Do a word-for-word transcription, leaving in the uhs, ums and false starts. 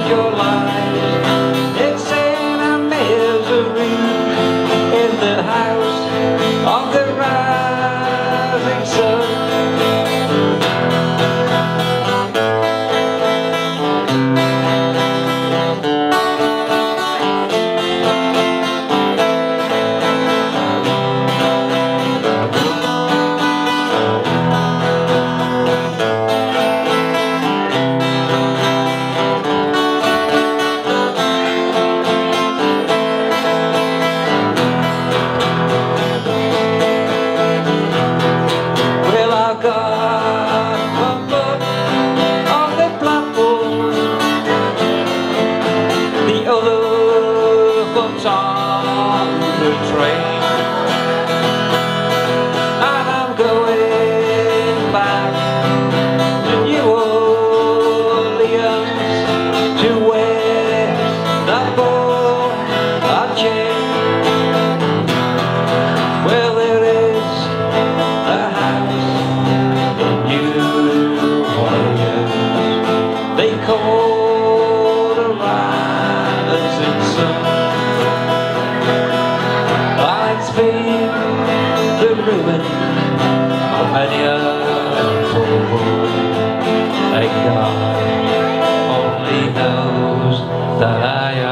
your lives. It's in a misery in the house of the rising sun. On the train, and I'm going back to New Orleans, to where the ball are chained. Well, there is a house in New Orleans they call the Rising Sun. It's been the ruin of many a poor boy, and God only knows that I